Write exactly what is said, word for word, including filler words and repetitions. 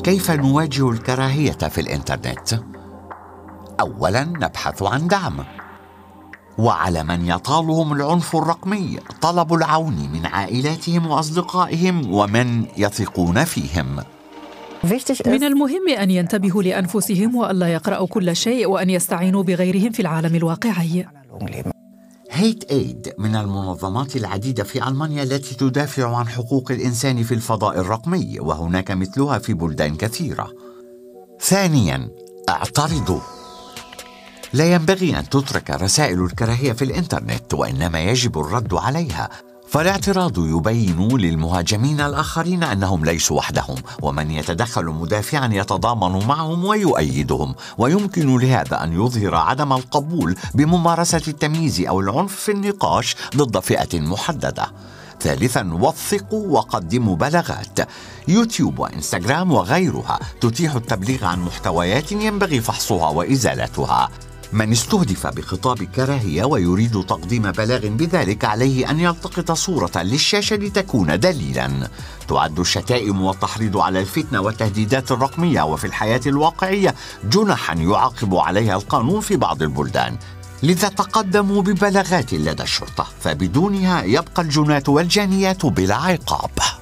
كيف نواجه الكراهية في الإنترنت؟ أولاً نبحث عن دعم. وعلى من يطالهم العنف الرقمي طلب العون من عائلاتهم وأصدقائهم ومن يثقون فيهم. من المهم أن ينتبهوا لأنفسهم وألا يقرأوا كل شيء وأن يستعينوا بغيرهم في العالم الواقعي. هيت ايد من المنظمات العديدة في ألمانيا التي تدافع عن حقوق الإنسان في الفضاء الرقمي، وهناك مثلها في بلدان كثيرة. ثانياً، اعترضوا. لا ينبغي أن تترك رسائل الكراهية في الإنترنت، وإنما يجب الرد عليها، فالاعتراض يبين للمهاجمين الآخرين أنهم ليسوا وحدهم، ومن يتدخل مدافعا يتضامن معهم ويؤيدهم، ويمكن لهذا أن يظهر عدم القبول بممارسة التمييز أو العنف في النقاش ضد فئة محددة. ثالثاً، وثقوا وقدموا بلاغات. يوتيوب وإنستغرام وغيرها تتيح التبليغ عن محتويات ينبغي فحصها وإزالتها. من استهدف بخطاب كراهية ويريد تقديم بلاغ بذلك عليه أن يلتقط صورة للشاشة لتكون دليلاً. تعد الشتائم والتحريض على الفتنة والتهديدات الرقمية وفي الحياة الواقعية جنحاً يعاقب عليها القانون في بعض البلدان، لذا تقدموا ببلاغات لدى الشرطة، فبدونها يبقى الجنات والجانيات بلا عقاب.